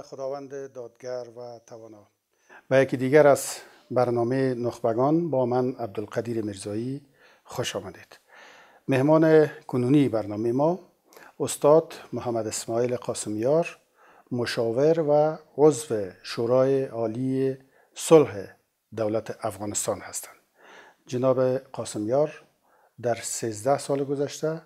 خداوند دادگر و توانا. و یکی دیگر از برنامه نخبگان با من عبدالقدیر میرزایی خوش آمدید. مهمان کنونی برنامه ما استاد محمد اسماعیل قاسمیار، مشاور و عضو شورای عالی صلح دولت افغانستان هستند. جناب قاسمیار در 13 سال گذشته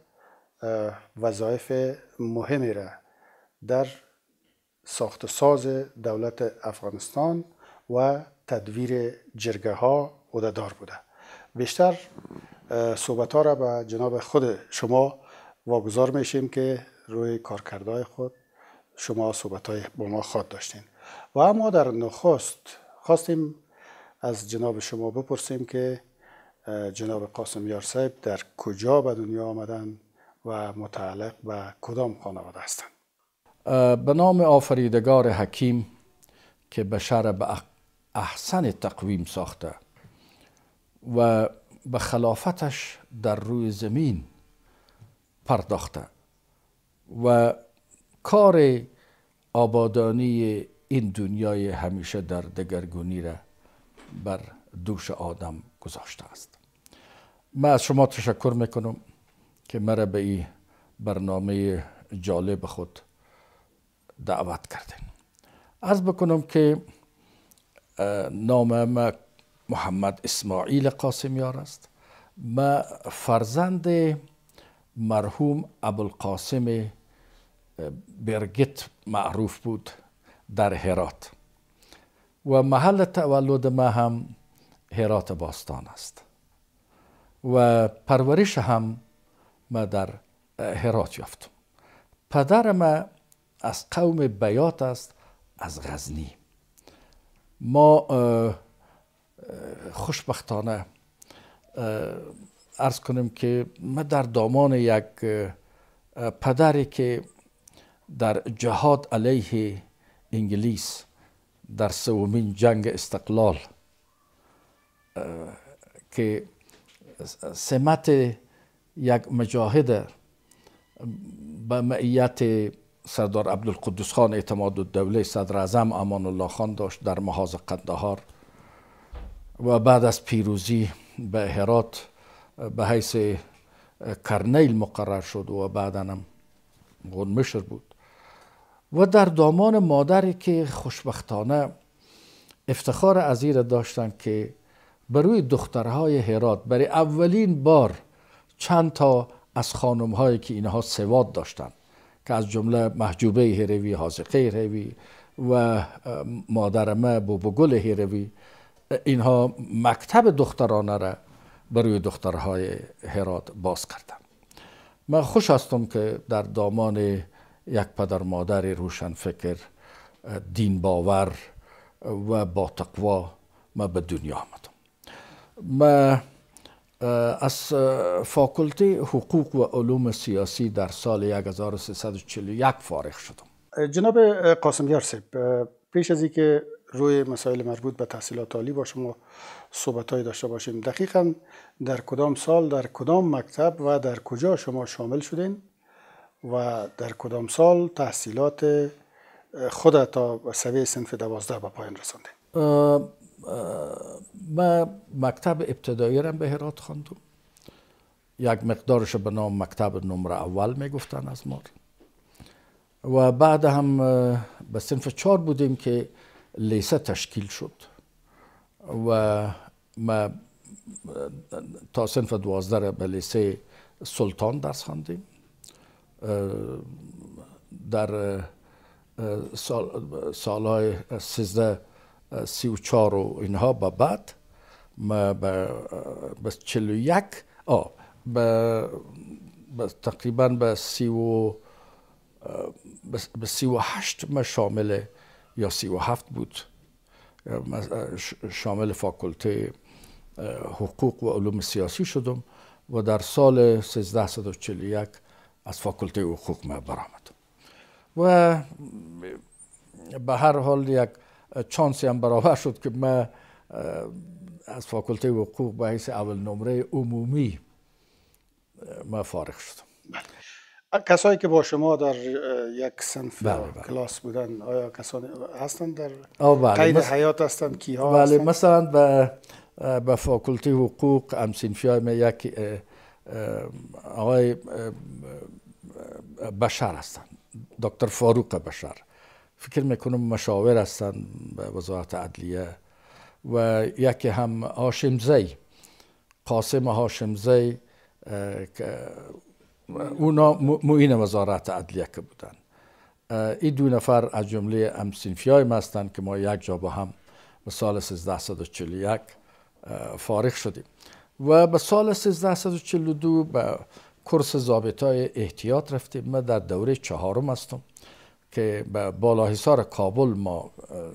وظایف مهمی را در ساخت و ساز دولت افغانستان و تدویر جرگه ها عهده‌دار بوده. بیشتر صحبت ها را به جناب خود شما واگذار میشیم که روی کارکردهای خود شما صحبت های با ما خواهد داشتین. و اما در نخست خواستیم از جناب شما بپرسیم که جناب قاسمیار صاحب در کجا به دنیا آمدن و متعلق به کدام خانواده هستند؟ به نام آفریدگار حکیم که بشر به احسن تقویم ساخته و به خلافتش در روی زمین پرداخته و کار آبادانی این دنیای همیشه در دگرگونی را بر دوش آدم گذاشته است. من از شما تشکر میکنم که مرا به این برنامه جالب خود دعوت کردین. عرض بکنم که نام من محمد اسماعیل قاسمیار است. من فرزند مرحوم ابوالقاسم برگت معروف بود در هرات و محل تولد من هم هرات باستان است و پرورش هم من در هرات یافتم. پدر من از قوم بیات است، از غزنی. ما خوشبختانه عرض کنم که من در دامان یک پدری که در جهاد علیه انگلیس در سومین جنگ استقلال که سمت یک مجاهد به معیت سردار عبدالقدوس خان اعتماد الدوله صدر اعظم امان الله خان داشت در محاذ قندهار و بعد از پیروزی به هرات به حیث کرنیل مقرر شد و بعدا هم غنمشر بود و در دامان مادری که خوشبختانه افتخار عزیر داشتن که بروی دخترهای هرات برای اولین بار چند تا از خانم‌هایی که اینها سواد داشتن که از جمله محجوبه هروی، حاذقه هروی و مادر ما بوبگل هروی، اینها مکتب دخترانه را برای دخترهای هرات باز کردن. من خوش هستم که در دامان یک پدر مادر روشن فکر، دین باور و با تقوا من به دنیا آمدم. من از فاکولته حقوق و علوم سیاسی در سال 1341 فارغ شدم. جناب قاسمیار صاحب، پیش از اینکه روی مسائل مربوط به تحصیلات عالی با شما صحبت‌های داشته باشیم، دقیقاً در کدام سال، در کدام مکتب و در کجا شما شامل شدین و در کدام سال تحصیلات خود تا سویه صنف 12 به پایان رساندین؟ من مکتب ابتدایی را به هرات خواندم. یک مقدارش به نام مکتب نمره اول میگفتن از ما و بعد هم به صنف 4 بودیم که لیسه تشکیل شد و ما تا صنف 12 را به لیسه سلطان درس خواندیم. در سالهای 1334 و اینها به بعد ما به 41 تقریبا به 38 ما شامل یا 37 بود شامل فاکولته حقوق و علوم سیاسی شدم و در سال 1341 از فاکولته حقوق ما برآمدم و به هر حال یک چانسی هم برابر شد که من از فاکولته حقوق به حیث اول نمره عمومی ما فارغ شدم. کسایی که با شما در یک صنف بله یا بله. کلاس بودن آیا کسانی هستند در بله. قید حیات هستند؟ کیها بله هستند؟ مثلا به فاکولته حقوق همسینفی ما یک آقای بشر هستند، دکتر فاروق بشر، فکر میکنم مشاور هستند به وزارت عدلیه، و یکی هم هاشمزی، قاسم هاشمزی که اونا معین وزارت عدلیه که بودن. این دو نفر از جمله همسینفیای ما هستند که ما یک جا با هم به سال 1341 فارغ شدیم و به سال 1342 به کورس ضابطای احتیاط رفتیم. من در دوره 4 هستم که به بالاحصار کابل ما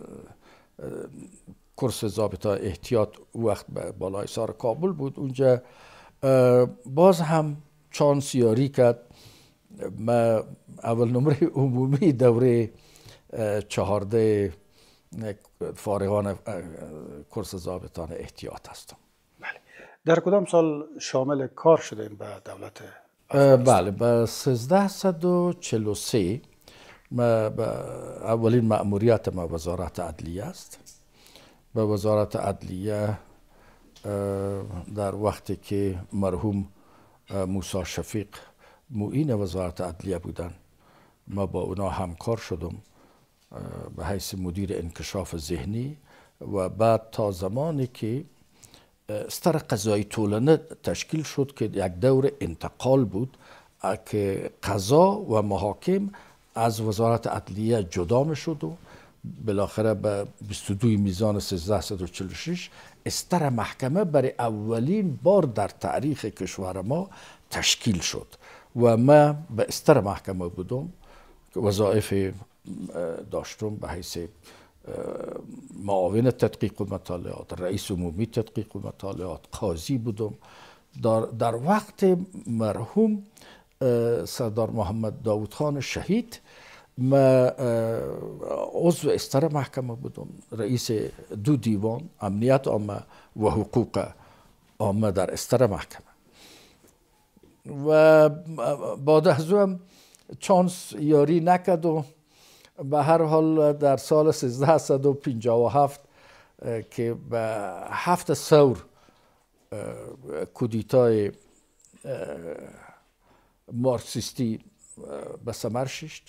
کورس ضابطای احتیاط وقت به بالاحصار کابل بود. اونجا باز هم چانس یاری کرد، ما اول نمره عمومی دوره 14 فارغان کورس ضابطان احتیاط هستم. بله. در کدام سال شامل کار شدین به دولت؟ بله به 1343 اولین مأموریت ما وزارت عدلیه است. به وزارت عدلیه در وقتی که مرحوم موسی شفیق معین وزارت عدلیه بودن، ما با اونا همکار شدم به حیث مدیر انکشاف ذهنی و بعد تا زمانی که استر قضایی طولانه تشکیل شد که یک دور انتقال بود که قضا و محاکم از وزارت عدلیه جدا می شد و بالاخره به 22 میزان 1346 استر محکمه برای اولین بار در تاریخ کشور ما تشکیل شد و ما به استر محکمه بودم که وظایف داشتم به حیث معاون تدقیق و مطالعات، رئیس عمومی تدقیق و مطالعات، قاضی بودم. در وقت مرحوم سردار محمد داود خان شهید ما عضو استر محکمه بودم، رئیس 2 دیوان امنیت عامه و حقوق عامه در استر محکمه. و بعد از او چانس یاری نکرد و به هر حال در سال 1357 که به 7 ثور کودتای مارکسیستی به ثمر شد،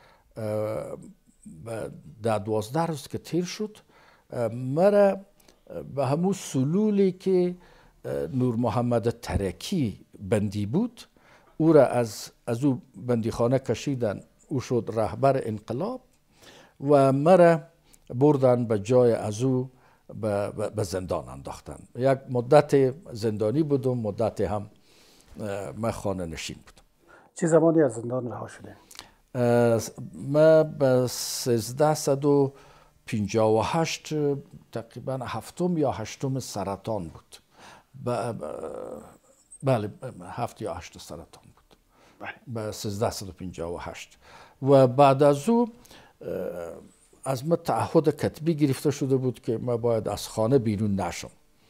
در 12 روز که تیر شد مرا به همون سلولی که نور محمد ترکی بندی بود او را از او بندیخانه کشیدن، او شد رهبر انقلاب و مرا بردن به جای از او به زندان انداختن. یک مدت زندانی بودم، مدت هم من خانه نشین بودم. چه زمانی از زندان رها شده؟ ما به 1358 تقریبا 7 یا 8 سرطان بود. بله 7 یا 8 سرطان بود به 1358 و بعد از او از من تعهد کتبی گرفته شده بود که من باید از خانه بیرون نشم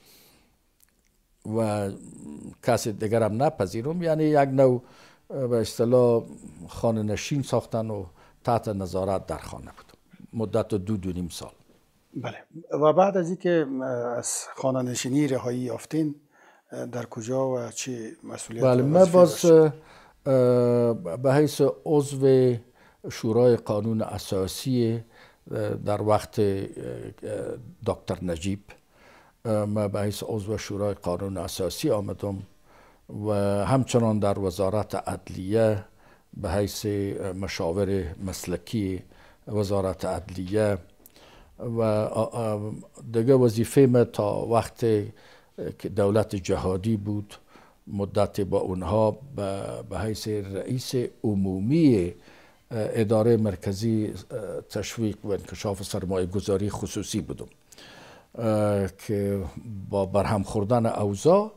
و کسی دیگرم نپذیرم، یعنی یک نوع به اصطلاح خانه نشین ساختن و تحت نظارت در خانه بود مدت 2.5 سال. بله. و بعد از اینکه از خانه نشینی رهایی یافتین در کجا و چه مسئولیت؟ بله من باز به حیث عضو شورای قانون اساسی در وقت دکتر نجیب من به حیث عضو شورای قانون اساسی آمدم و همچنان در وزارت عدلیه به حیث مشاور مسلکی وزارت عدلیه و دیگه وظیفه من تا وقت که دولت جهادی بود مدت با اونها به حیث رئیس عمومی اداره مرکزی تشویق و انکشاف سرمایه گذاری خصوصی بودم که با برهم خوردن اوضاع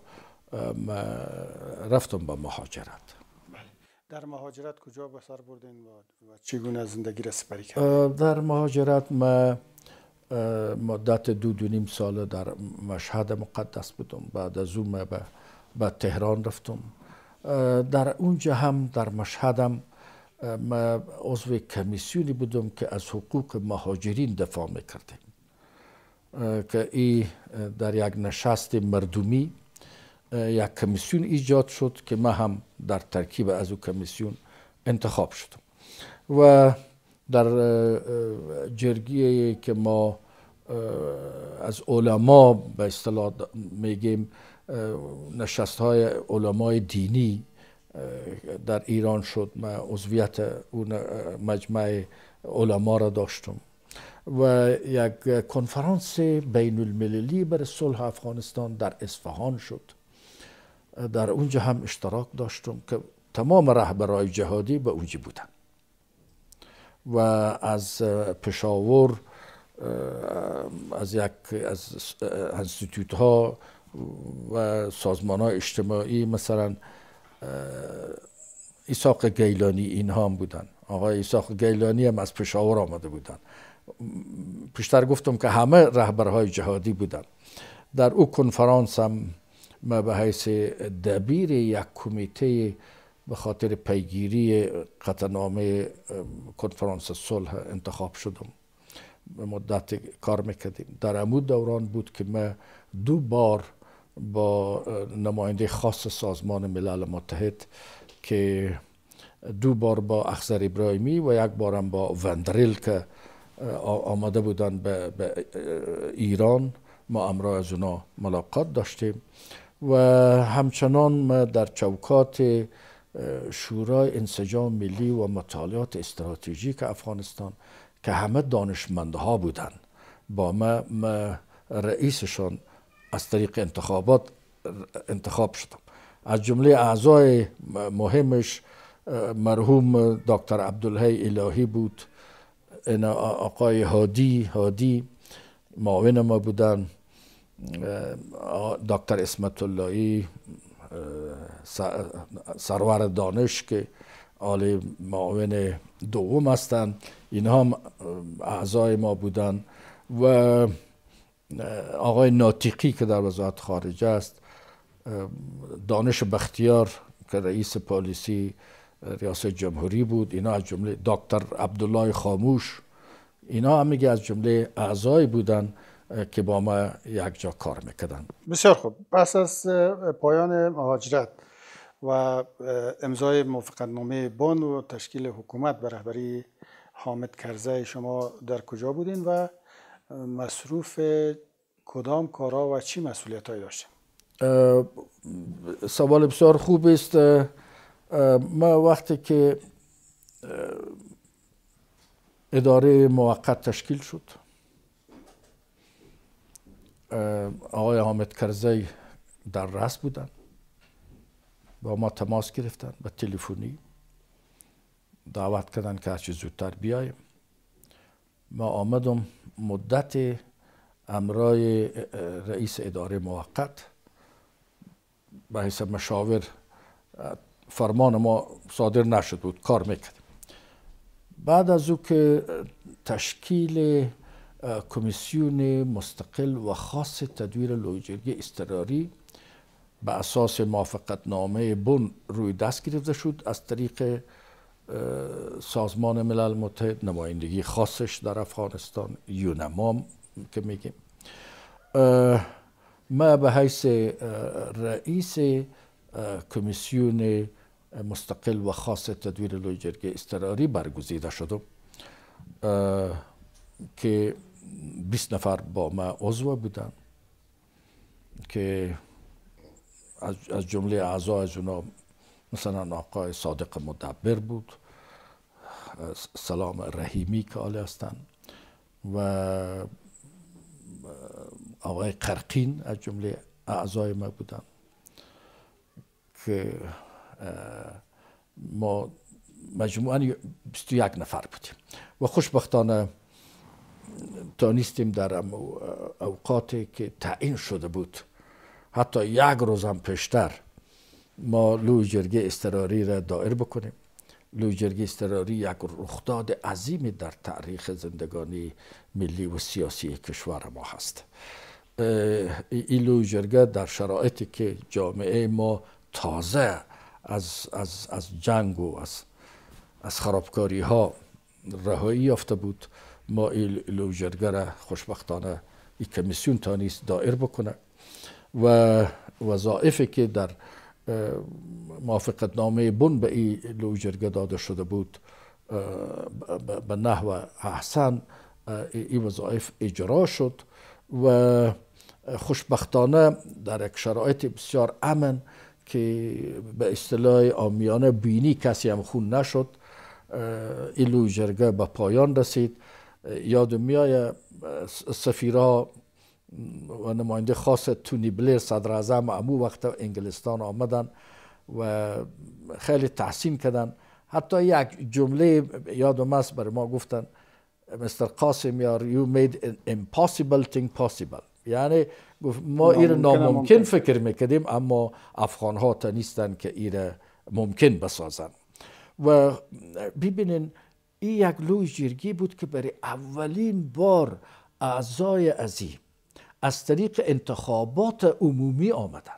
رفتم به مهاجرت. در مهاجرت کجا به سر بردین و چگونه زندگی را سپری کردین؟ در مهاجرت ما مدت 2.5 سال در مشهد مقدس بودم. بعد از اون به تهران رفتم در اونجا هم در مشهد هم ما عضو کمیسیونی بودم که از حقوق مهاجرین دفاع میکردیم که این در یک نشست مردمی یک کمیسیون ایجاد شد که من هم در ترکیب از او کمیسیون انتخاب شدم و در جرگی که ما از علما به اصطلاح میگیم نشست های علمای دینی در ایران شد. من عضویت اون مجمع علما را داشتم و یک کنفرانس بین المللی برای صلح افغانستان در اصفهان شد. در اونجا هم اشتراک داشتم که تمام رهبرای جهادی به اونجا بودن و از پشاور از یک از انستیتوت ها و سازمان های اجتماعی مثلا ایساق گیلانی اینها هم بودن. آقای ایساق گیلانی هم از پشاور آمده بودن. پیشتر گفتم که همه رهبرهای جهادی بودن. در او کنفرانس هم ما به حیث دبیر یک کمیته به خاطر پیگیری قطعنامه کنفرانس صلح انتخاب شدم. به مدت کار میکردیم. در امود دوران بود که ما 2 بار با نماینده خاص سازمان ملل متحد که 2 بار با اخضر ابراهیمی و 1 بارم با وندریل که آمده بودن به ایران، ما امرای از اونا ملاقات داشتیم و همچنان ما در چوکات شورای انسجام ملی و مطالعات استراتژیک افغانستان که همه دانشمندها بودن با ما رئیسشان از طریق انتخابات انتخاب شدم. از جمله اعضای مهمش مرحوم دکتر عبدالحی الهی بود، آقای هادی معاون ما بودن، دکتر اسمت اللهی سرور دانش که عالی معاون دوم هستند، اینها هم اعضای ما بودن و آقای ناطقی که در وزارت خارجه است، دانش بختیار که رئیس پالیسی ریاست جمهوری بود، اینا از جمله دکتر عبدالله خاموش، اینا هم میگه از جمله اعضای بودن که با ما یک جا کار میکردن. بسیار خوب. پس از پایان مهاجرت و امضای موافقتنامه بن و تشکیل حکومت به رهبری حامد کرزی، شما در کجا بودین و مصروف کدام کارها و چی مسئولیت‌هایی داشتین؟ سوال بسیار خوب است. ما وقتی که اداره موقت تشکیل شد، آقای حامد کرزی در رأس بودن، با ما تماس گرفتن به تلفنی، دعوت کردن که هرچی زودتر بیایم. ما آمدم مدت امرای رئیس اداره موقت به حیث مشاور، فرمان ما صادر نشد بود، کار میکردیم. بعد از او که تشکیل کمیسیون مستقل و خاص تدویر لویجرگی اضطراری به اساس موافقتنامه بن روی دست گرفته شد از طریق سازمان ملل متحد، نمایندگی خاصش در افغانستان، یونما که میگیم، ما به حیث رئیس کمیسیون مستقل و خاص تدویر لویجرگی اضطراری برگزیده شدم که 20 نفر با ما عضو بودن که از جمله اعضا از اونا مثلا آقای صادق مدبر بود، سلام رحیمی که آلی هستن و آقای قرقین از جمله اعضای ما بودن که ما مجموعاً 21 نفر بودیم و خوشبختانه تانستیم در اوقاتی که تعیین شده بود، حتی 1 روز هم پیشتر، ما لویجرگی اضطراری را دایر بکنیم. لویجرگی اضطراری یک رخداد عظیمی در تاریخ زندگانی ملی و سیاسی کشور ما هست. این لویجرگه در شرایطی که جامعه ما تازه از جنگ و از خرابکاری ها رهایی یافته بود. ما این لوجرگه را خوشبختانه این کمیسیون تانیست دایر بکنه و وظایفی که در موافقت نامه بن به این لوجرگه داده شده بود به نحو احسن این وظایف اجرا شد و خوشبختانه در یک شرایط بسیار امن که به اصطلاح عامیانه بینی کسی هم خون نشد این لوجرگه به پایان رسید. یادم میآید سفیرها و نماینده خاص تونی بلیر صدر اعظم امو وقت انگلستان آمدن و خیلی تحسین کردن. حتی یک جمله یادم است برای ما گفتن مستر قاسم یار you made an impossible thing possible، یعنی ما این ناممکن فکر میکردیم اما افغان ها تا نیستن که این ممکن بسازن. و ببینین این یک لوجرگی بود که برای اولین بار اعضای عظیم از طریق انتخابات عمومی آمدن.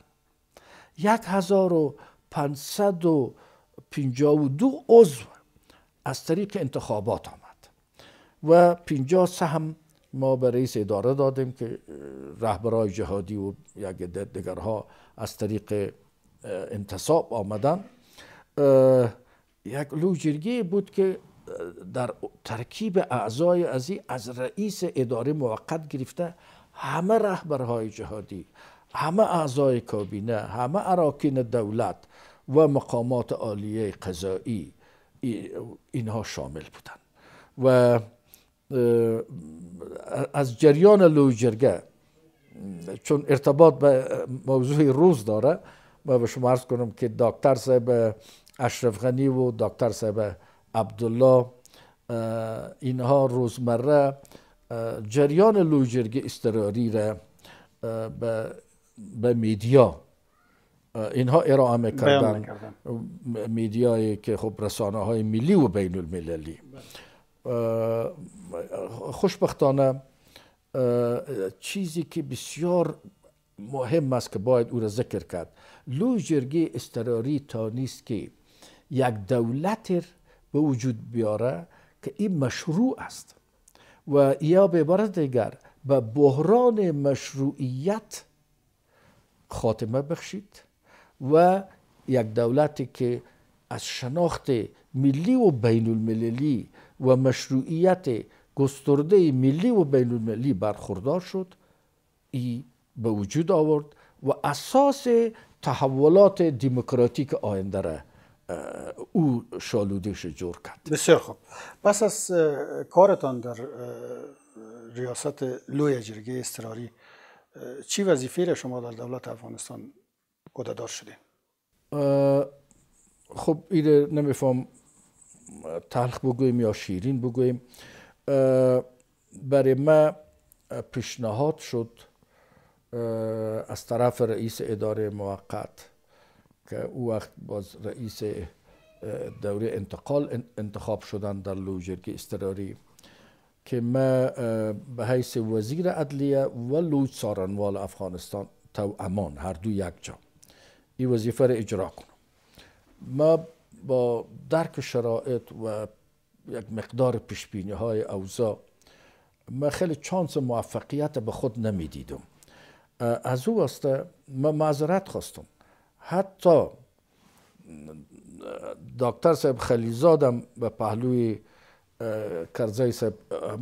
1552 عضو از طریق انتخابات آمد و 53 هم ما به رئیس اداره دادیم که رهبرای جهادی و یک دیگرها از طریق انتصاب آمدن. یک لوجرگی بود که در ترکیب اعضای از رئیس اداره موقت گرفته همه رهبرهای جهادی، همه اعضای کابینه، همه اراکین دولت و مقامات عالیه قضایی اینها شامل بودند. و از جریان لوجرگه چون ارتباط به موضوع روز داره ما به شما عرض کنم که دکتر صاحب اشرف غنی و دکتر صاحب عبدالله اینها روزمره جریان لوجرگه اضطراری را به میدیا اینها ارائه میکردن، میدیایی که خب رسانه های ملی و بین المللی. خوشبختانه چیزی که بسیار مهم است که باید او را ذکر کرد، لوجرگه اضطراری تا نیست که یک دولت به وجود بیاره که این مشروع است و یا به عبارت دیگر به بحران مشروعیت خاتمه بخشید و یک دولتی که از شناخت ملی و بین المللی و مشروعیت گسترده ملی و بین المللی برخوردار شد، ای به وجود آورد و اساس تحولات دموکراتیک آینده را او شالودهش جور کرد. بسیار خوب. پس از کارتان در ریاست لوجرگه اضطراری چی وظیفه را شما در دولت افغانستان عهده‌دار شدین؟ خب این نمیفهم تلخ بگویم یا شیرین بگویم. برای ما پیشنهاد شد از طرف رئیس اداره موقت که او وقت باز رئیس دوره انتقال انتخاب شدن در لوجرگه اضطراری که ما به حیث وزیر عدلیه و لوج سارنوال افغانستان توامان هر دو یک جا این وظیفه را اجرا کنم. ما با درک شرایط و یک مقدار پیشبینی های اوضاع ما خیلی چانس موفقیت به خود نمیدیدم. از او واسطه ما معذرت خواستم. حتی دکتر صاحب خلیزادم به پهلوی کرزی صاحب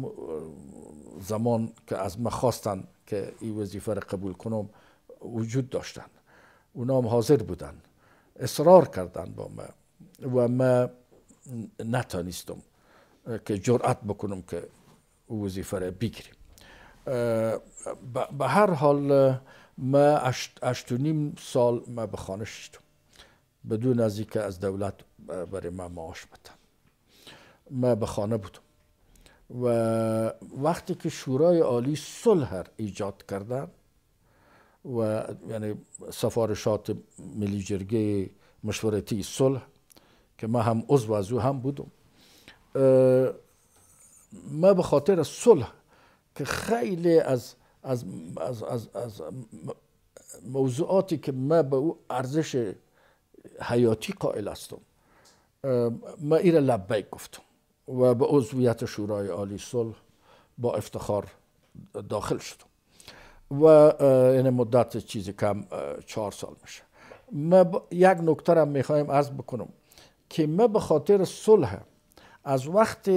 زمان که از ما خواستن که این وظیفه را قبول کنم وجود داشتن، اونا هم حاضر بودن، اصرار کردن با ما و ما نتانستم که جرأت بکنم که وظیفه را بگیریم. به هر حال ما 8.5 سال ما به خانه شدم بدون از اینکه از دولت برای ما معاش بدن. ما به خانه بودم و وقتی که شورای عالی صلح ایجاد کردن و یعنی سفارشات ملی جرگه مشورتی صلح که ما هم عضو از او هم بودم، ما به خاطر صلح که خیلی از موضوعاتی که ما به او ارزش حیاتی قائل هستم. ما ایره لبیک گفتم و به عضویت شورای عالی صلح با افتخار داخل شدم و یعنی مدت چیزی کم 4 سال میشه. ما یک نکته را میخوایم عرض بکنم که ما به خاطر صلح از وقت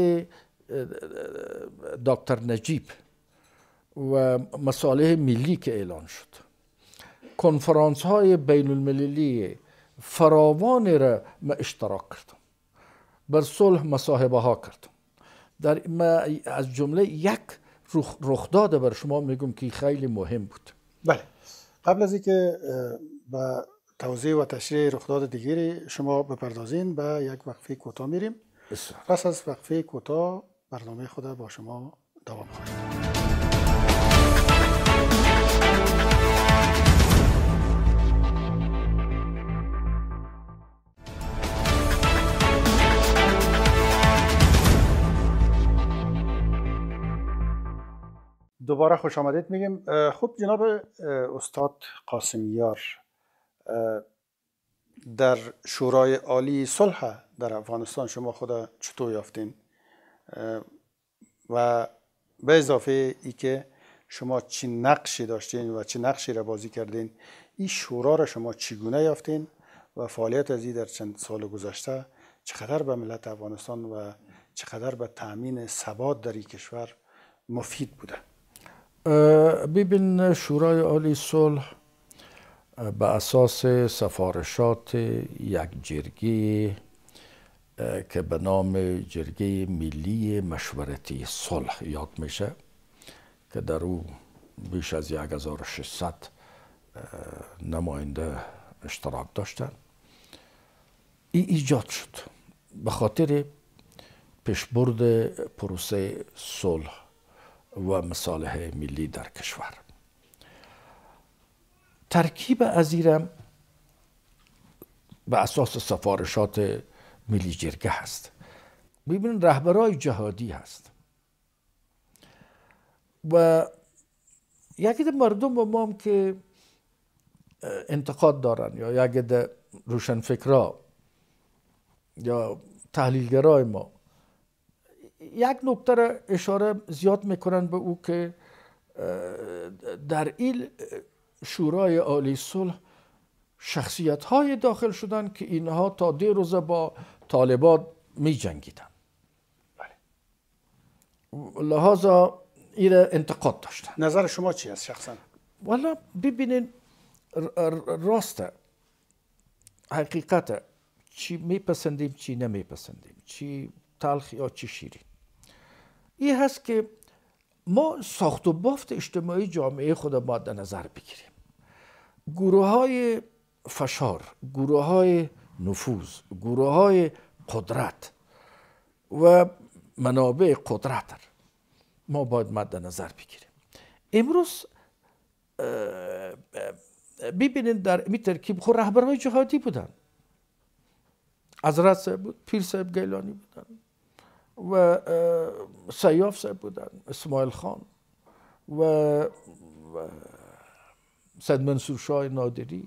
دکتر نجیب و مصالح ملی که اعلان شد، کنفرانس های بین المللی فراوانی را ما اشتراک کردم، بر صلح مصاحبه ها کردم. در ما از جمله یک رخداد بر شما میگم که خیلی مهم بود. بله، قبل از اینکه به توضیح و تشریح رخداد دیگری شما بپردازین به یک وقفه کوتاه میریم. پس از وقفه کوتاه برنامه خود با شما دوام خواهیم. دوباره خوش آمدید میگیم. خب جناب استاد قاسمیار، در شورای عالی صلح در افغانستان شما خود چطور یافتین و به اضافه ای که شما چه نقشی داشتین و چه نقشی را بازی کردین، این شورا را شما چگونه یافتین و فعالیت از این در چند سال گذشته چقدر به ملت افغانستان و چقدر به تأمین ثبات در این کشور مفید بوده؟ ببین، شورای عالی صلح به اساس سفارشات یک جرگه که به نام جرگه ملی مشورتی صلح یاد میشه که در او بیش از 1600 نماینده اشتراک داشتن، این ایجاد شد به خاطر پیشبرد پروسه صلح و مصالح ملی در کشور. ترکیب ازیرم به اساس سفارشات ملی جرگه هست. ببینید، رهبرای جهادی هست و یکی مردم با ما هم که انتقاد دارن یا یکی روشنفکرا یا تحلیلگرای ما یک نکته را اشاره زیاد میکنن به او که در این شورای عالی صلح شخصیت های داخل شدن که اینها تا 2 روز با طالبان می جنگیدن. لحاظا این انتقاد داشتن. نظر شما چی است شخصا؟ والا ببینین، راسته، حقیقته، چی میپسندیم چی نمیپسندیم، چی تلخ یا چی شیرین، این هست که ما ساخت و بافت اجتماعی جامعه خود مد نظر بگیریم. گروه های فشار، گروه های نفوذ، گروه های قدرت و منابع قدرت ما باید مد نظر بگیریم. امروز ببینید در این ترکیب خود رهبرهای جهادی بودن، حضرت صاحب بود، پیر صاحب گیلانی بودن و سیاف صاحب بودن، اسماعیل خان و سید منصور شاه نادری،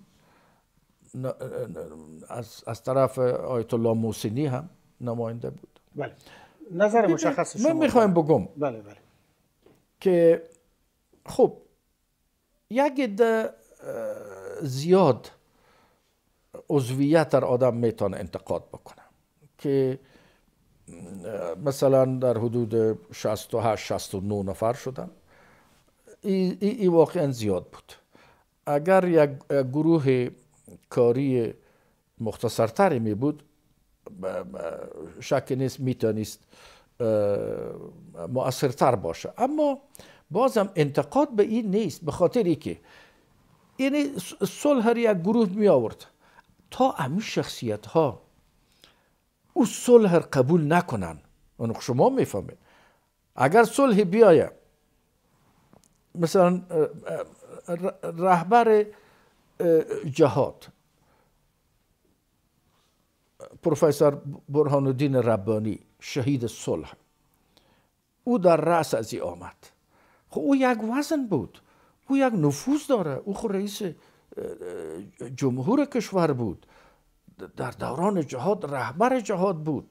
از طرف آیت الله موسینی هم نماینده بود. بله، نظر مشخص شما. من میخوایم بگم بله که خب یک عده زیاد عضویت در آدم میتونه انتقاد بکنه که مثلا در حدود 68-69 نفر شدن. این واقعا زیاد بود. اگر یک گروه کاری مختصرتری می بود، شک نیست میتونست مؤثرتر باشه، اما بازم انتقاد به این نیست، به خاطری که یعنی صلح یک گروه می آورد تا همین شخصیت ها او صلح قبول نکنن. اون شما میفهمید اگر صلح بیایه، مثلا رهبر جهاد پروفسور برهان الدین ربانی، شهید صلح، او در رأس از این آمد. خب او یک وزن بود، او یک نفوذ داره، او خود رئیس جمهور کشور بود، در دوران جهاد رهبر جهاد بود.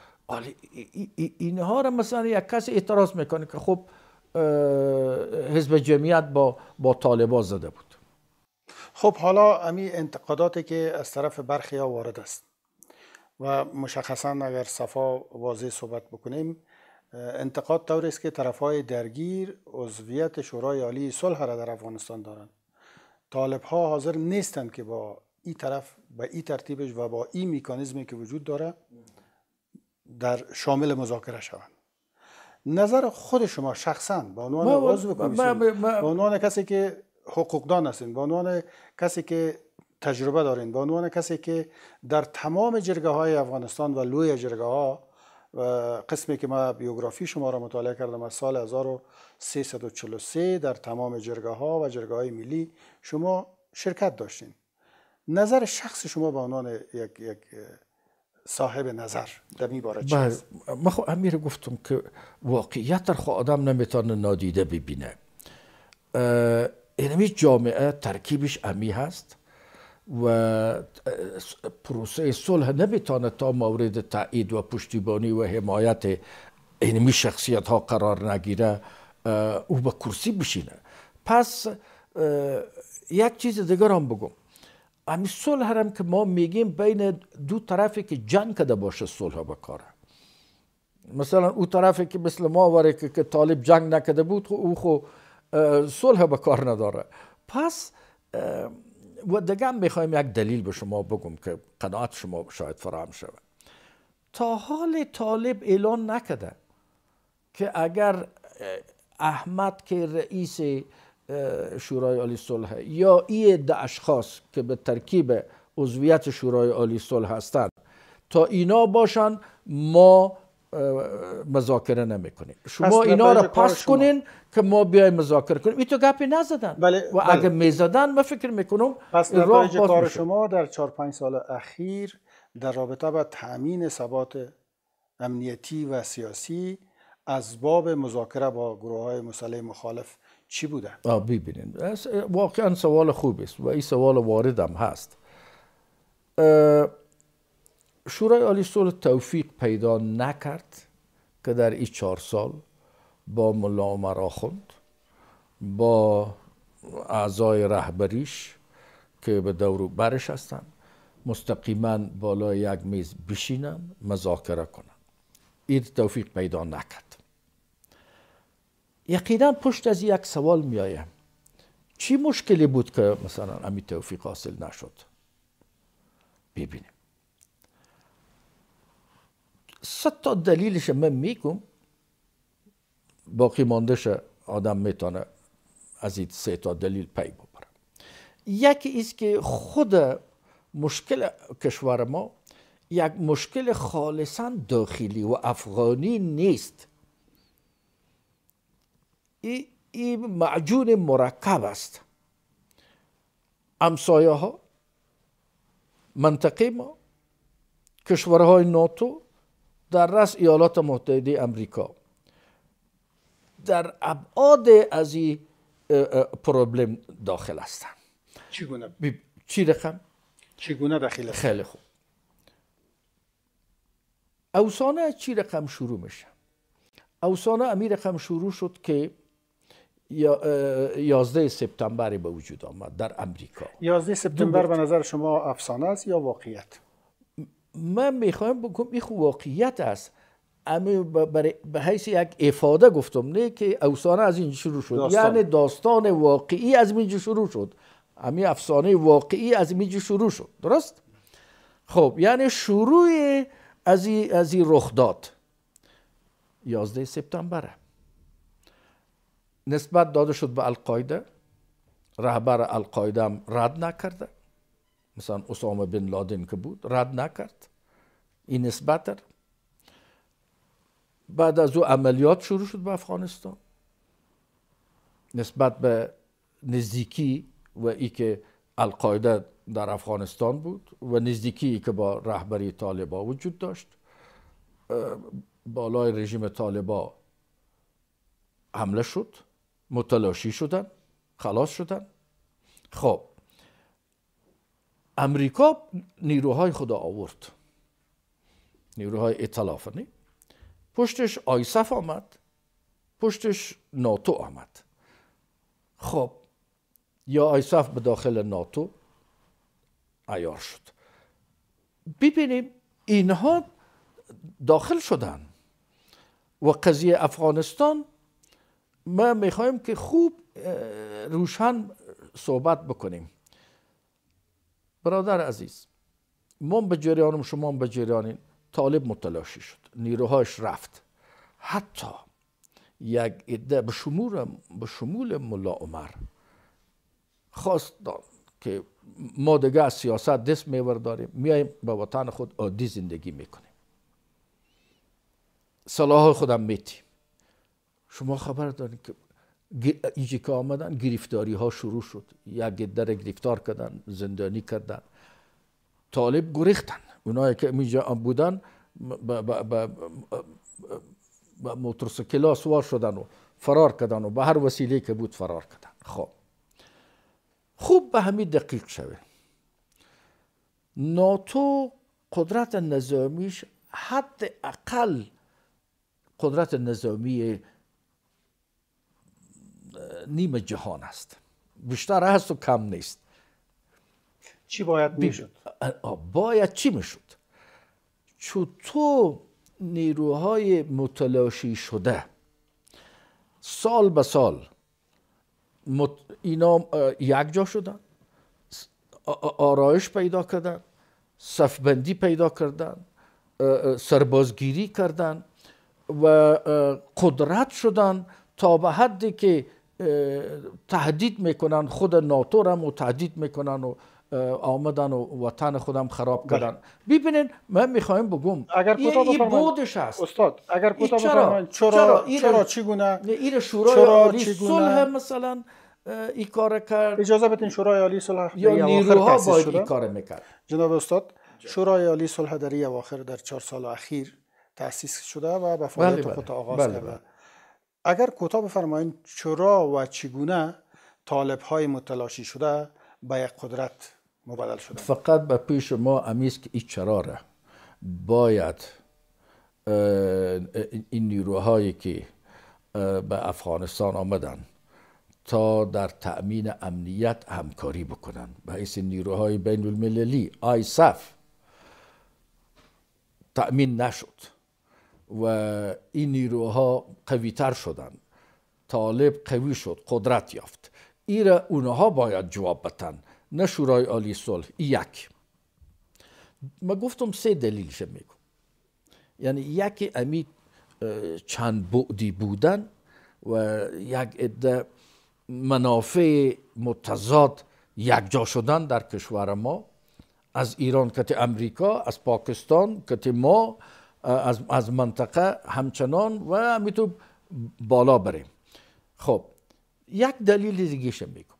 اینها را مثلا یک کسی اعتراض میکنه که خب حزب جمعیت با طالبان زده بود. خب حالا امی انتقاداتی که از طرف برخی ها وارد است و مشخصا اگر صفا واضح صحبت بکنیم، انتقاد طور است که طرفهای درگیر عضویت شورای عالی صلح را در افغانستان دارند. طالب ها حاضر نیستند که با این طرف به این ترتیبش و با این میکانیزمی که وجود داره در شامل مذاکره شوند. نظر خود شما شخصا به عنوان عضو کمیسیون، به عنوان کسی که حقوقدان هستین، به عنوان کسی که تجربه دارین، به عنوان کسی که در تمام جرگه های افغانستان و لوی جرگه ها، قسمی که ما بیوگرافی شما را مطالعه کردم از سال 1343 در تمام جرگه ها و جرگه های ملی شما شرکت داشتین. نظر شخص شما به عنوان یک صاحب نظر در این باره چی است؟ من خب امیر گفتم که واقعیت را خود آدم نمیتونه نادیده ببینه. اینمی جامعه ترکیبش امی هست و پروسه صلح نمیتونه تا مورد تایید و پشتیبانی و حمایت اینمی شخصیت ها قرار نگیره او به کرسی بشینه. پس یک چیز دیگر هم بگم، امی صلح هم که ما میگیم بین دو طرفی که جنگ کرده باشه صلح بکاره. مثلا او طرفی که مثل ما وره که طالب جنگ نکرده بود او خو صلح بکار نداره. پس و دیگه میخوایم یک دلیل به شما بگم که قناعت شما شاید فراهم شود. تا حال طالب اعلان نکرده که اگر احمد که رئیس شورای عالی صلح یا این ده اشخاص که به ترکیب عضویت شورای عالی صلح هستند تا اینا باشن ما مذاکره نمیکنیم، شما اینا را پس کنین که ما بیایم مذاکره کنیم. این تو گپی نزدن. بله، و اگه میزدن من فکر میکنم پس نتایج کار شما در 4-5 سال اخیر در رابطه با تأمین ثبات امنیتی و سیاسی از باب مذاکره با گروه های مسلح مخالف چی بوده؟ ببینید واقعا سوال خوب است و این سوال وارد هم هست. شورای عالی صلح توفیق پیدا نکرد که در این 4 سال با ملا عمر آخوند، با اعضای رهبریش که به دور و برش هستند مستقیما بالای یک میز بشینن مذاکره کنن. این توفیق پیدا نکرد. یقینا پشت از یک سوال می آیم چی مشکلی بود که مثلا امی توفیق حاصل نشد؟ ببینیم 100 تا دلیلش من میگم، باقی ماندهش آدم میتونه از این 3 تا دلیل پی ببره. یکی ایست که خود مشکل کشور ما یک مشکل خالصا داخلی و افغانی نیست. این معجون مرکب است. همسایه ها، منطقه ما، کشورهای ناتو، در رأس ایالات متحده امریکا در ابعاد از این پروبلم داخل هستند. چگونه؟ چی رقم؟ چگونه داخل هستند؟ خیلی خوب. اوسانه چی رقم شروع میشه؟ اوسانه امی رقم شروع شد که 11 سپتامبر به وجود آمد در امریکا. 11 سپتامبر به نظر شما افسانه است یا واقعیت؟ من میخوایم بگم این واقعیت است. اما به حیث یک افاده گفتم، نه که افسانه از این شروع شد. یعنی داستان واقعی از اینجا شروع شد. امی افسانه واقعی از اینجا شروع شد. درست؟ خب یعنی شروع از این رخ داد 11 سپتامبر نسبت داده شد به القاعده. رهبر القاعده هم رد نکرده، مثلا اسامه بن لادن که بود رد نکرد این نسبت. بعد از او عملیات شروع شد به افغانستان نسبت به نزدیکی و ای که القاعده در افغانستان بود و نزدیکی که با رهبری طالبان وجود داشت. بالای رژیم طالبان حمله شد، متلاشی شدن، خلاص شدن. خب امریکا نیروهای خدا آورد، نیروهای ائتلاف، نه؟ پشتش آیسف آمد، پشتش ناتو آمد. خب یا آیسف به داخل ناتو عیار شد. ببینیم اینها داخل شدن و قضیه افغانستان ما میخوایم که خوب روشن صحبت بکنیم. برادر عزیز، ما به جریانم، شما به جریانین. طالب متلاشی شد، نیروهاش رفت. حتی یک عده به شمول ملا عمر خواست که ما دیگه از سیاست دست میبرداریم، میایم به وطن خود عادی زندگی میکنیم، سلاح خودم میتیم. شما خبر دارید که اینجا که آمدن گرفتاری ها شروع شد، یک عده را گرفتار کردن، زندانی کردن. طالب گریختن، اونایی که اینجا بودن با موتورسیکل سوار شدن و فرار کردن و به هر وسیله که بود فرار کردن. خب خوب به همین دقیق شوه. ناتو قدرت نظامیش حد اقل قدرت نظامی نیم جهان است، بیشتر هست و کم نیست. چی باید میشد؟ باید چی میشد؟ چطور نیروهای متلاشی شده سال به سال اینا یک جا شدن، آرایش پیدا کردن، صفبندی پیدا کردن، سربازگیری کردن و قدرت شدن تا به حدی که تهدید میکنن، خود ناتو را هم تهدید میکنن و آمدن و وطن خودم خراب کردن. ببینین من میخوایم بگم این بودش هست. استاد اگر کوتاه بفرمایید چرا چگونه این شورای عالی صلح مثلا این کار کرد؟ اجازه بدین شورای عالی صلح یا نیروها باید این کار میکرد؟ جناب استاد، شورای عالی صلح در اواخر در 4 سال اخیر تأسیس شده و به فعالیت خود آغاز کرده. اگر کوتاه بفرمایید چرا و چگونه طالب های متلاشی شده به یک قدرت مبدل شده؟ فقط به پیش ما امیست که این چرا را باید این نیروهایی که به افغانستان آمدن تا در تأمین امنیت همکاری بکنن، به حیث نیروهای بین المللی آیسف تأمین نشد و این نیروها قوی تر شدن، طالب قوی شد، قدرت یافت. ایره اونها باید جواب بدن، نه شورای عالی صلح. یک، ما گفتم 3 دلیلش میگم. یعنی یکی امی چند بعدی بودن و یک عده منافع متضاد یک جا شدن در کشور ما، از ایران کت امریکا، از پاکستان کت ما، از منطقه همچنان و همیتو بالا بریم. خب یک دلیل دیگه میگم.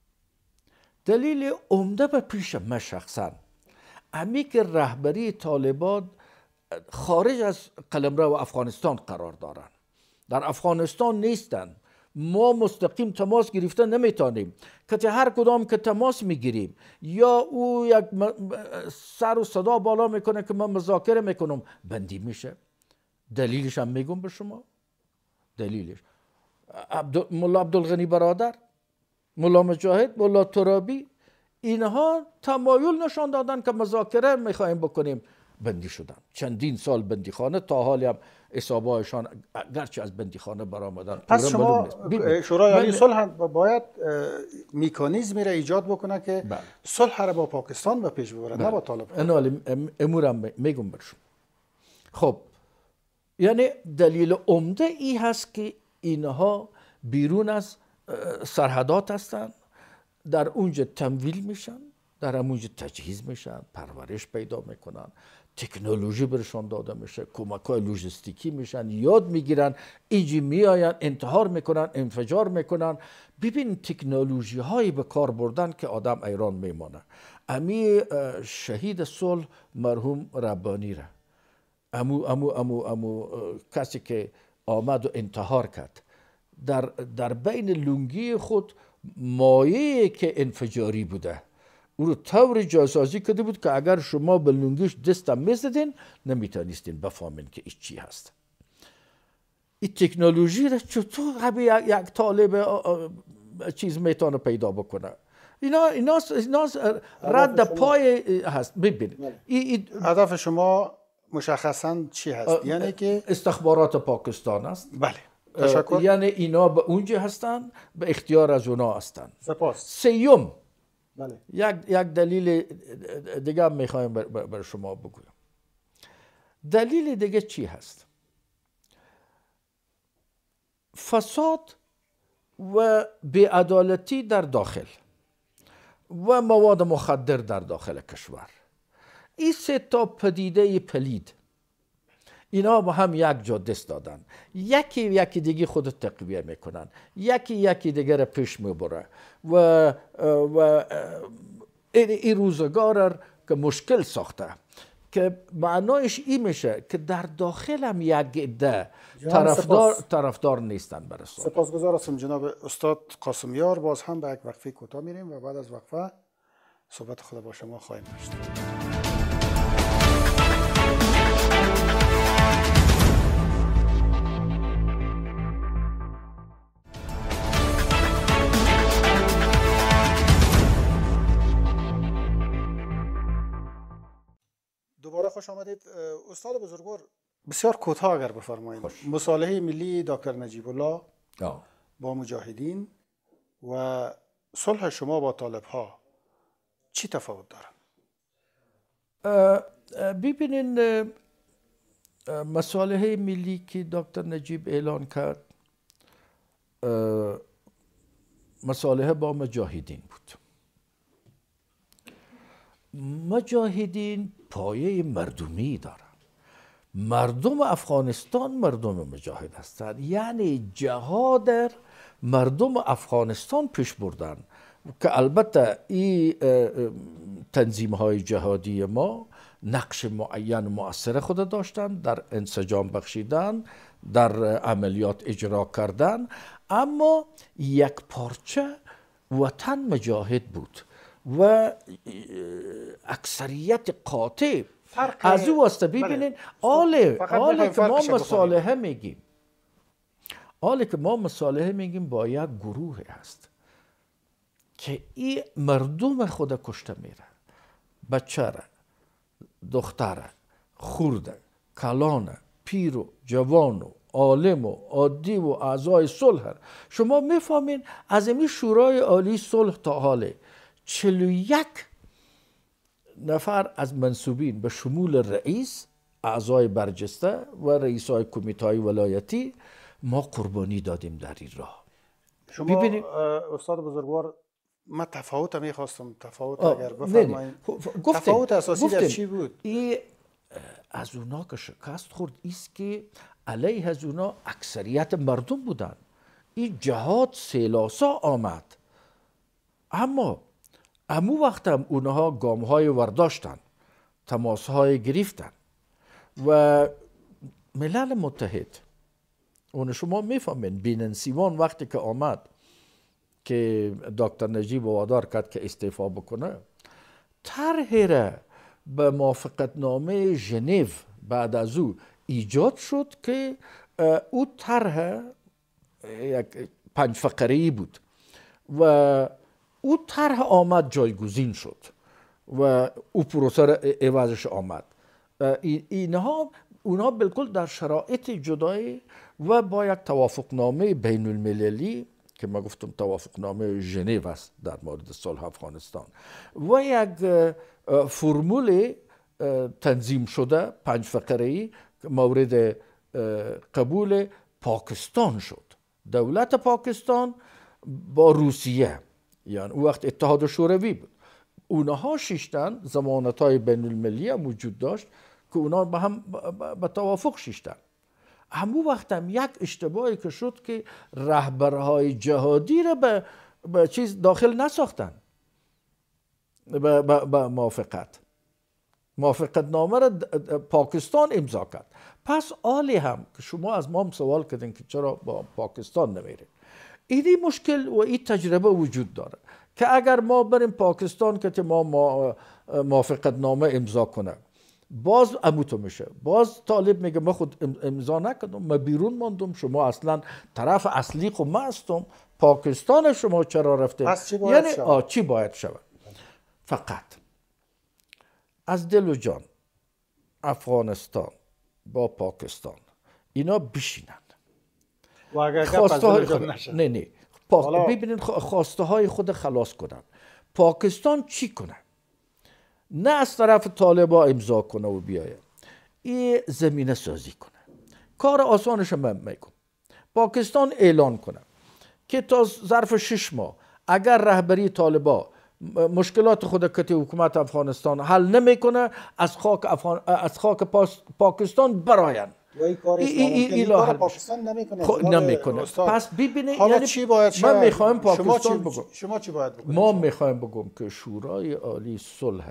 دلیل عمده به پیش من شخصا امی که رهبری طالبان خارج از قلمرو افغانستان قرار دارن، در افغانستان نیستن. ما مستقیم تماس گرفتن نمیتونیم، که هر کدام که تماس میگیریم یا او یک سر و صدا بالا میکنه که من مذاکره میکنم، بندی میشه. دلیلش هم میگم به شما. دلیلش ملا عبدالغنی برادر، ملا مجاهد، ملا ترابی، اینها تمایل نشان دادن که مذاکره میخوایم بکنیم، بندی شدن. چندین سال بندی خانه، تا حالی هم حسابایشان گرچه از بندی خانه برآمدن. پس شما شورای عالی صلح باید میکانیزمی را ایجاد بکنه که صلح را با پاکستان به پیش ببره، نه با طالب. امورم میگم برشون. خب یعنی دلیل عمده ای هست که اینها بیرون از سرحدات هستند، در اونجا تمویل میشن، در اونجا تجهیز میشن، پرورش پیدا میکنن، تکنولوژی برشان داده میشه، کمک‌های لوجستیکی میشن، یاد میگیرن، اینجا میآین انتحار میکنن، انفجار میکنن. ببین تکنولوژی هایی به کار بردن که آدم ایران میمانه. امی شهید صلح مرحوم ربانی را، امو کسی که آمد و انتحار کرد، در بین لنگی خود مایه که انفجاری بوده، او رو طور جاسازی کرده بود که اگر شما به لنگش دستم میزدین نمیتونستین بفهمین که این چی هست. این تکنولوژی را چطور یک طالب چیز میتونه پیدا بکنه؟ اینا رد پای هست. ببین هدف شما مشخصا چی هست؟ یعنی که استخبارات پاکستان است. بله، تشکر. یعنی اینا به اونجا هستن، به اختیار از اونا هستن. سپاس. سیوم، بله. یک دلیل دیگه میخوایم بر شما بگویم. دلیل دیگه چی هست؟ فساد و بی‌عدالتی در داخل و مواد مخدر در داخل کشور، این سه تا پدیده پلید اینا با هم یک جا دست دادن. یکی دیگه خود تقویه میکنن، یکی دیگه را پیش میبره و این روزگار که مشکل ساخته، که معنایش این میشه که در داخل هم یک عده طرفدار نیستن برای سال. سپاسگزار هستم جناب استاد قاسمیار. باز هم به یک وقفه کوتاه میریم و بعد از وقفه صحبت خود با شما خواهیم داشت. دوباره خوش آمدید. استاد بزرگوار، بسیار کوتاه اگر بفرمایید، مصالحه ملی دکتر نجیب الله با مجاهدین و صلح شما با طالب ها چی تفاوت دارن؟ ببینین، مصالحه ملی که دکتر نجیب اعلان کرد مصالحه با مجاهدین بود. مجاهدین پایه مردمی دارن. مردم افغانستان مردم مجاهد هستند. یعنی جهاد در مردم افغانستان پیش بردن که البته این تنظیم های جهادی ما نقش معین مؤثر خود داشتن در انسجام بخشیدن، در عملیات اجرا کردن، اما یک پارچه وطن مجاهد بود و اکثریت قاطع از او واسطه. ببینید آله که ما مصالحه میگیم، با یک گروه هست که این مردم خود کشته میره، بچه را، دختر، خورده، کلانه، پیر و جوان و عالم و عادی و اعضای صلح. شما میفهمین از این شورای عالی صلح تا حاله 41 نفر از منصوبین به شمول رئیس، اعضای برجسته و رئیسای کمیته ولایتی ما قربانی دادیم در این راه. شما استاد بزرگوار، من تفاوت میخواستم، تفاوت اگر بفرمایید. تفاوت اساسی در چی بود؟ این از اونا که شکست خورد ایست که علیه از اونا اکثریت مردم بودن. این جهاد سیلاسا آمد، اما امو وقت هم اونها گامهای ورداشتن، تماسهای گرفتن و ملل متحد، اون شما میفهمین بیننسیوان وقتی که آمد که دکتر نجیب وادار کرد که استعفا بکنه، طرح را به موافقتنامه ژنو بعد از او ایجاد شد که او طرح یک 5 فقره‌ای بود و او طرح آمد جایگزین شد و او پروسه عوضش آمد. اونها بالکل در شرایط جدایی و با یک توافقنامه بین المللی که ما گفتم توافقنامه ژنو است در مورد صلح افغانستان و یک فرمول تنظیم شده 5 فقره‌ای مورد قبول پاکستان شد. دولت پاکستان با روسیه، یعنی او وقت اتحاد شوروی بود، اونها شیشتن، ضمانت‌های بین المللی هم وجود داشت که اونها به هم به توافق شیشتن. همون وقت هم یک اشتباهی که شد که رهبرهای جهادی را به چیز داخل نساختن، به موافقت نامه را پاکستان امضا کرد. پس آلی هم که شما از ما هم سوال کردین که چرا با پاکستان نمیره، این مشکل و این تجربه وجود داره که اگر ما بریم پاکستان که ما موافقت نامه امضا کنه، باز اموتو میشه. باز طالب میگه ما خود امضا نکردم، ما بیرون ماندم، شما اصلا طرف اصلی خود ما هستم، پاکستان شما چرا رفتیم؟ پس چی باید شود؟ چی باید شود؟ فقط از دل و جان افغانستان با پاکستان اینا بشینند و اگر خواسته های خود نشه، نه ببینید خواسته های خود خلاص کنن. پاکستان چی کنه؟ نه از طرف طالبا امضا کنه و بیایه، این زمینه سازی کنه. کار آسانش من میگم. پاکستان اعلان کنه که تا ظرف 6 ماه اگر رهبری طالبا مشکلات خود کتی حکومت افغانستان حل نمیکنه، از خاک پاکستان براین. این کار پاکستان نمیکنه. پس ببینید حالا یعنی چی باید شد؟ من میخوایم پاکستان بگم. شما چی باید بکنید؟ ما میخوایم بگم که شورای عالی صلح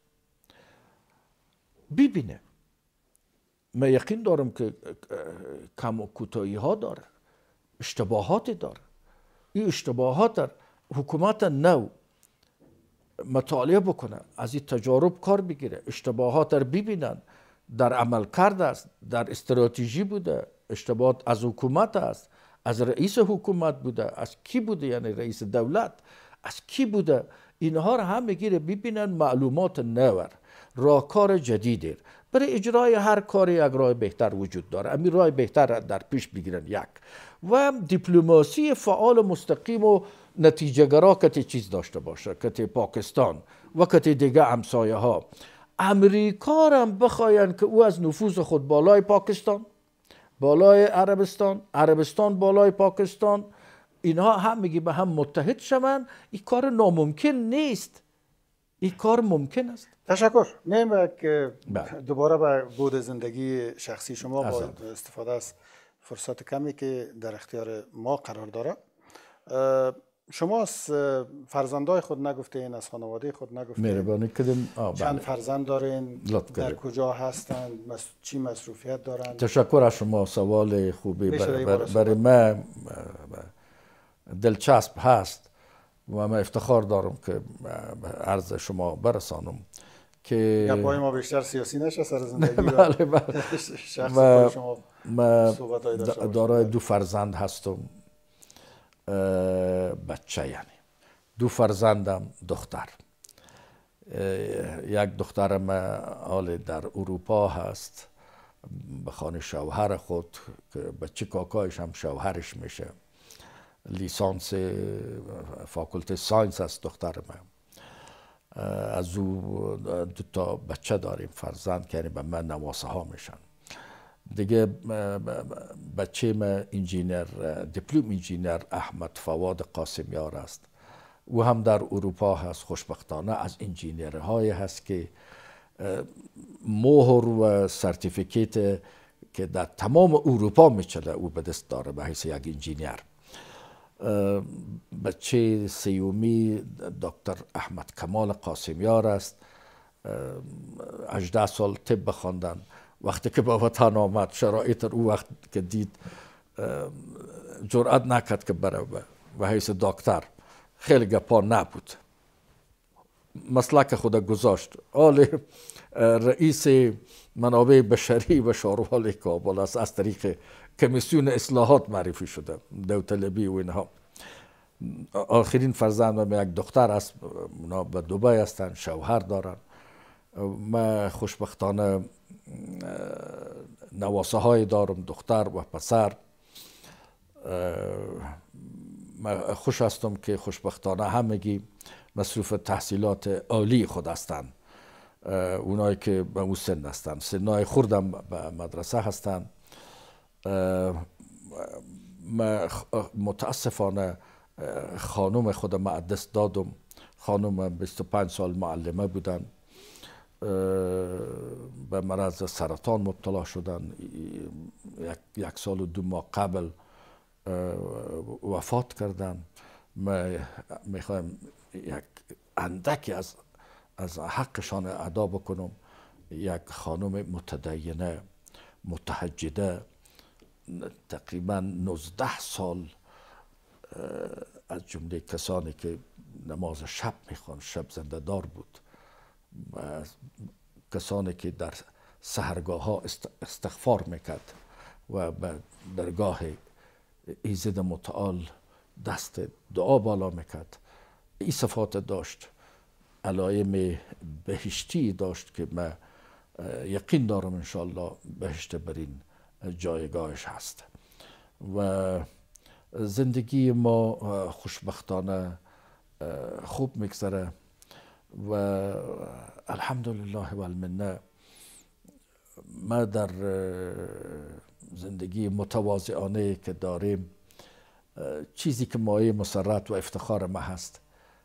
ببینه. من یقین دارم که کم و کوتاهی ها داره، اشتباهات داره. این اشتباهات در حکومت نو مطالعه بکنه، از این تجارب کار بگیره، اشتباهات رو ببینن، در عمل کرده است، در استراتژی بوده، اشتباهات از حکومت است، از رئیس حکومت بوده، از کی بوده، یعنی رئیس دولت از کی بوده، اینها رو هم بگیره ببینن، معلومات نور، راهکار جدیدی برای اجرای هر کاری یک راه بهتر وجود داره. امی راه بهتر در پیش بگیرن. یک و دیپلماسی فعال مستقیم و نتیجه گرا که چیز داشته باشه، که پاکستان و که دیگه همسایه ها امریکا هم بخواین که او از نفوذ خود بالای پاکستان، بالای عربستان، عربستان بالای پاکستان، اینها هم میگی به هم متحد شوند. این کار ناممکن نیست، این کار ممکن است. تشکر. میم که دوباره به بود زندگی شخصی شما با استفاده از فرصت کمی که در اختیار ما قرار داره، شما از فرزندای خود نگفتین، از خانواده خود نگفتین. مهربانی کردین. چند فرزند دارین؟ در کجا هستند؟ چی مصروفیت دارند؟ تشکر از شما، سوال خوبی. برای من دلچسب هست و من افتخار دارم که عرض شما برسانم که گپای ما بیشتر سیاسی نشه سر زندگی. بله شخص شما من دارای 2 فرزند هستم، بچه، یعنی 2 فرزندم دختر. یک دخترم حال در اروپا هست به خانه شوهر خود که بچه کاکایش هم شوهرش میشه، لیسانس فاکولته ساینس است دختر من. از او 2 تا بچه داریم، فرزند که به من نواسه ها میشن دیگه. بچه من انجینر، دیپلم انجینر احمد فواد قاسمیار است. او هم در اروپا هست. خوشبختانه از انجینرهای هست که مهر و سرتیفیکیت که در تمام اروپا میچله او به دست داره به حیث یک انجینر. بچه سیومی دکتر احمد کمال قاسمیار است. 18 سال طب خواندن. وقتی که به وطن آمد شرایط او وقت که دید جرأت نکرد که بره به حیث دکتر. خیلی گپا نبود، مسلک خود گذاشت. حال رئیس منابع بشری و شاروال کابل است، از طریق کمیسیون اصلاحات معرفی شده، داوطلبی و اینها. آخرین فرزند من یک دختر است، اونا به دبی هستن، شوهر دارن. من خوشبختانه نواسه های دارم، دختر و پسر. من خوش هستم که خوشبختانه همگی مصروف تحصیلات عالی خود هستند. اونایی که به اون سن هستند، سنای خوردم به مدرسه هستند. من متاسفانه خانم خودم ما دست دادم. خانم 25 سال معلمه بودن، به مرض سرطان مبتلا شدن. 1 سال و 2 ماه قبل وفات کردن. میخوایم یک اندکی از حقشان ادا بکنم. یک خانم متدینه، متحجده، تقریبا 19 سال از جمله کسانی که نماز شب میخوان، شب زنده دار بود. و کسانی که در سحرگاه ها استغفار میکرد و به درگاه ایزد متعال دست دعا بالا میکرد. این صفات داشت، علائم بهشتی داشت که من یقین دارم انشاءالله بهشت برین جایگاهش هست. و زندگی ما خوشبختانه خوب میگذره و الحمدلله و المنه. ما در زندگی متواضعانه که داریم، چیزی که مایه مسرت و افتخار ما هست،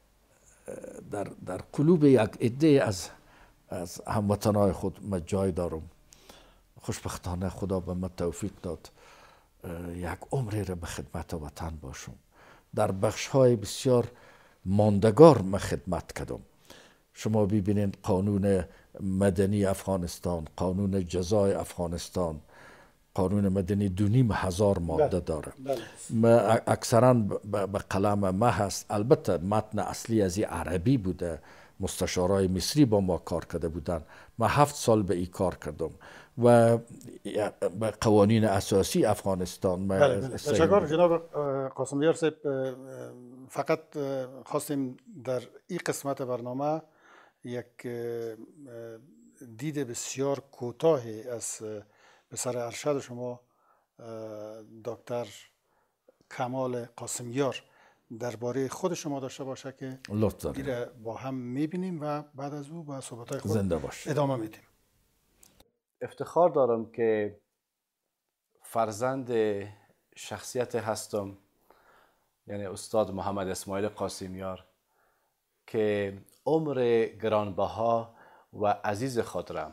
در قلوب یک عده از هموطنهای خود ما جای دارم. خوشبختانه خدا به ما توفیق داد یک عمری را به خدمت وطن باشم. در بخش‌های بسیار ماندگار ما خدمت کردم. شما ببینید قانون مدنی افغانستان، قانون جزای افغانستان، قانون مدنی 2500 ماده داره. اکثرا به قلم ما هست. البته متن اصلی از عربی بوده، مستشارای مصری با ما کار کرده بودن. ما 7 سال به این کار کردم و به قوانین اساسی افغانستان. تشکر جناب قاسمیار صاحب. فقط خواستیم در این قسمت برنامه یک دید بسیار کوتاهی از پسر ارشد شما دکتر کمال قاسمیار درباره خود شما داشته باشه که این با هم میبینیم و بعد از او با صحبت‌های خود ادامه میدیم. افتخار دارم که فرزند شخصیت هستم، یعنی استاد محمد اسماعیل قاسمیار، که عمر گرانبها و عزیز خود را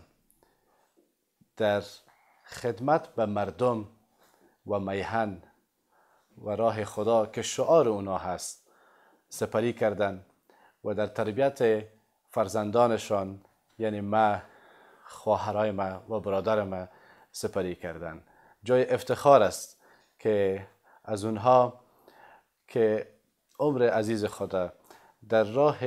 در خدمت به مردم و میهن و راه خدا که شعار اونا هست سپری کردن و در تربیت فرزندانشان، یعنی ما، خواهرای ما و برادر ما سپری کردن. جای افتخار است که از اونها که عمر عزیز خدا در راه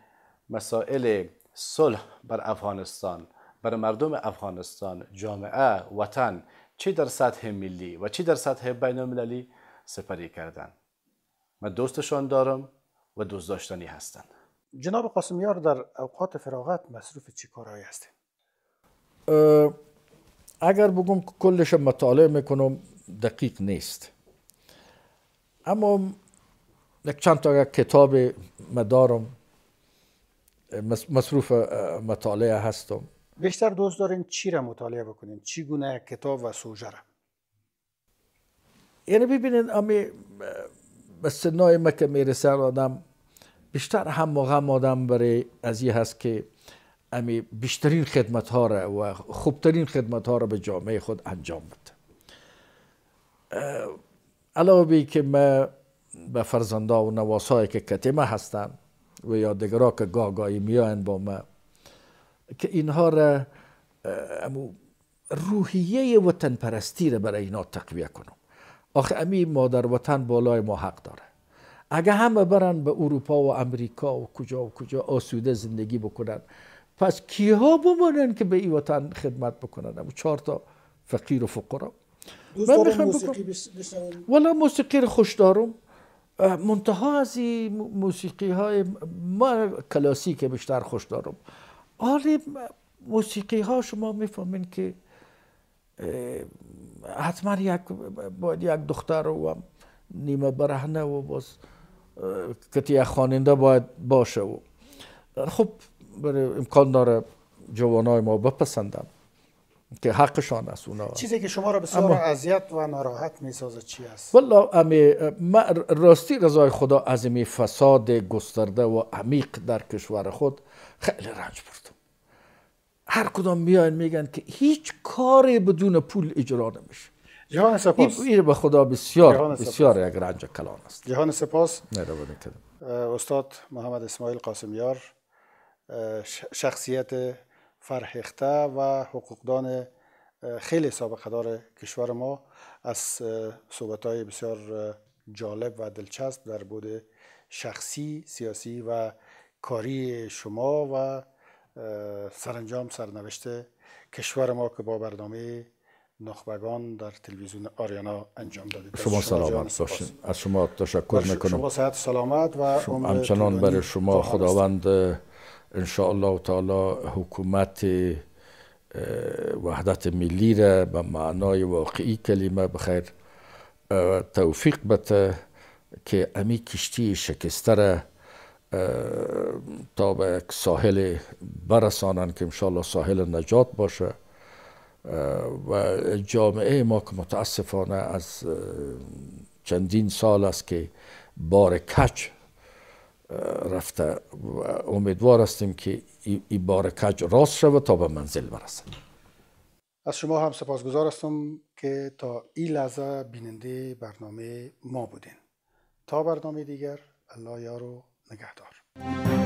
مسائل صلح بر افغانستان، بر مردم افغانستان، جامعه، وطن، چی در سطح ملی و چی در سطح بین المللی سپری کردن. من دوستشان دارم و دوست داشتنی هستند. جناب قاسمیار در اوقات فراغت مصروف چی کارهایی هستین؟ اگر بگم کلش مطالعه میکنم دقیق نیست، اما یک چند تا کتاب مدارم، مصروف مطالعه هستم. بیشتر دوست دارین چی را مطالعه بکنین؟ چی گونه کتاب و سوژه را؟ یعنی ببینید امی به سنای ما که میرسه آدم بیشتر هم غم آدم برای از این هست که امی بیشترین خدمت ها را و خوبترین خدمت ها را به جامعه خود انجام بده. علاوه بی که ما به فرزندا و نواسایی که کتیمه هستن و یا دیگرها که گاهی میاین با ما، که اینها را روحیه وطن پرستی را برای اینا تقویه کنم. آخه امی مادر وطن بالای ما حق داره. اگه همه برن به اروپا و امریکا و کجا آسوده زندگی بکنن، پس کیها بمانن که به این وطن خدمت بکنن؟ اما 4 تا فقیر و فقرا. من میخوام بکنم والا موسیقی رو خوش دارم، منتها از این موسیقی های ما کلاسیک بیشتر خوش دارم. حالی موسیقی ها شما میفهمین که حتما باید یک دختر و نیمه برهنه و باز کتی خواننده باید باشه و خب امکان داره جوانای ما بپسندن که حقشان است. اونا چیزی که شما را بسیار اذیت و ناراحت میسازه چی است؟ والله راستی رضای خدا از این فساد گسترده و عمیق در کشور خود خیلی رنج بردم. هر کدام میاین میگن که هیچ کاری بدون پول اجرا نمیشه. جهان سپاس. این به خدا بسیار یک رنج کلان است. جهان سپاس. استاد محمد اسماعیل قاسمیار، شخصیت فرهیخته و حقوقدان خیلی سابقه دار کشور ما، از صحبت‌های بسیار جالب و دلچسب در بود شخصی، سیاسی و کاری شما و سرانجام سرنوشت کشور ما که با برنامه نخبگان در تلویزیون آریانا انجام دادید. شما سلامت باشین. از شما تشکر میکنم. شما صحت سلامت و همچنان برای شما. خداوند ان شاء الله تعالی حکومت وحدت ملی را به معنای واقعی کلمه بخیر توفیق بده که امی کشتی شکسته را تا به ساحل برسانن که انشاءالله ساحل نجات باشه و جامعه ما که متاسفانه از چندین سال است که بار کج رفته و امیدوار هستیم که این بار کج راست شود تا به منزل برسه. از شما هم سپاسگزار هستم که تا این لحظه بیننده برنامه ما بودین. تا برنامه دیگر، الله یار و نگهدار.